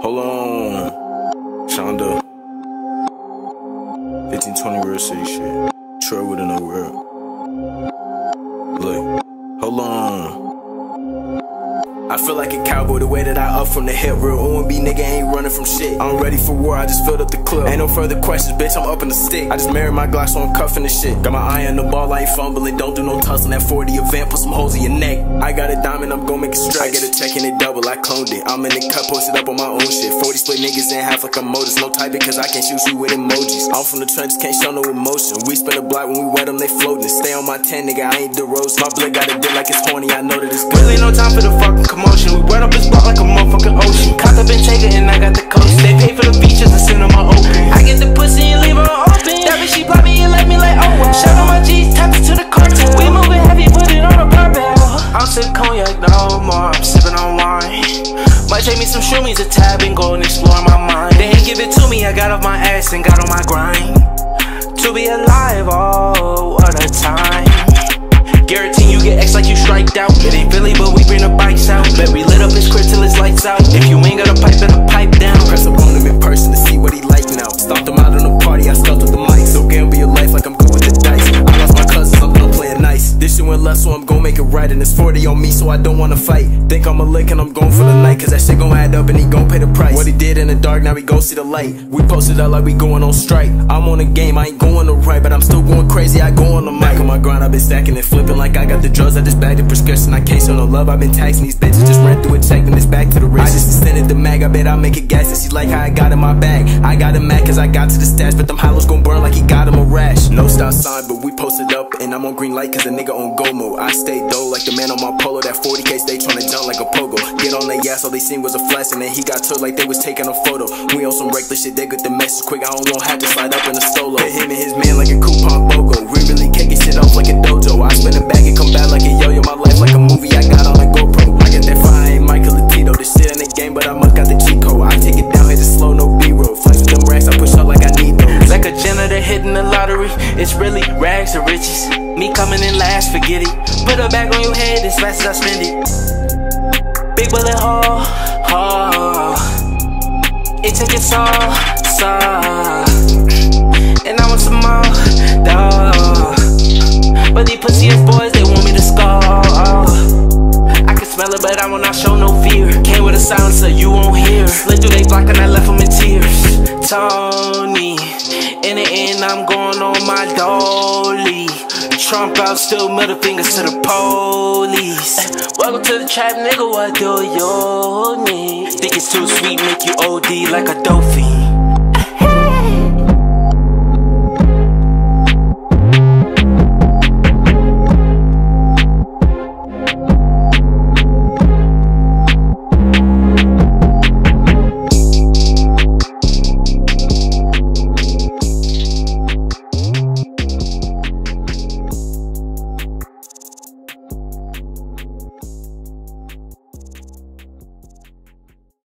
Hold on, Shonda. 1520 real city shit. Troy wouldn't know where. Look, hold on. I feel like a cowboy the way that I up from the hip. Real OMB nigga ain't running from shit. I'm ready for war, I just filled up the clip. Ain't no further questions, bitch, I'm up in the stick. I just married my Glock, so I'm cuffing the shit. Got my eye on the ball, I ain't fumbling. Don't do no tussling at 40 event, put some holes in your neck. I got a diamond, I'm gon' make it stretch. I get a check and it double, I cloned it. I'm in the cut, posted up on my own shit. 40 split niggas in half like a Modus. No type because I can't shoot you with emojis. I'm from the trenches, can't show no emotion. We spin a block when we wet them, they floating. Stay on my 10, nigga, I ain't DeRozan. My blood got a dick like it's horny, I know that it's good. Really no time for the fucking commotion. We wet up this block like a motherfucking ocean. Caught up in Taker and I got the coach. They pay for the features and send them my open. I get the pussy and leave her open. That bitch, she block me and let me like, oh wow. Shout out my G's, tap it to the cartel. We moving heavy, put it on a barbell. I'm sipping cognac no more, I'm sipping on wine. Might take me some shroomies, a tab, and go and explore my mind. They ain't give it to me, I got off my ass and got on my grind. To be alive, oh, what a time. Guarantee you get X like you striked out. It ain't Philly, but we bring the bikes out. Bet we lit up his crib till his lights out. If you ain't got a pipe, then a pipe down. Press up on him in person to see what he like now. Stomped him out on the party, I stuffed with the mic. So gamble your life like I'm good with the dice. I lost my cousins, I'm done playing nice. This shit went left, so I'm gon' make it right. And it's 40 on me, so I don't wanna fight. Think I'm a lick and I'm going for the night. Cause that shit gon' add up and he gon' pay the price. What he did in the dark, now he gon' see the light. We posted up like we going on strike. I'm on the game, I ain't going to right, but I'm still going crazy, I go on the mic. On my grind, I've been stacking and flipping like I got the drugs. I just bagged the prescription, I can't show no love. I've been taxing these bitches, just ran through a check, then it's back to the rich. I just extended the mag, I bet I'll make it gas. And she like how I got in my bag. I got him mad cause I got to the stash, but them hollows gon' burn like he got him a rash. No stop sign, but we posted up, and I'm on green light cause the nigga on go mode. I stay dough like the man on my polo. That 40K stay tryna jump like a pogo. Get on their ass, all they seen was a flash, and then he got took like they was taking a photo. We on some reckless shit, they get the message quick. I don't want have to slide up in a solo. Hit him and his man like a coupon BOGO. We really kicking shit off like a dojo. I spin it back and come back like a yo-yo. My life like a movie, I got on a GoPro. I get that fire, I ain't Michael Latito. This shit in the game, but I must got the cheat code. I take it down, hit it slow, no B-roll. Flex with them racks, I push up like I need those. Like a janitor hitting the lottery, it's really rags to riches. Me coming in last, forget it. Put a bag on your head as fast as I spend it. Big bullet hole, it take its all, and I want some more, dawg. But these pussy ass boys, they want me to score. I can smell it, but I will not show no fear. Came with a silencer, you won't hear. Slid through they block and I left them in tears. Tony, in the end, I'm going on my dolly. Trump out, still middle fingers to the police. Welcome to the trap, nigga, what do you need? Think it's too sweet, make you OD like a dolphin.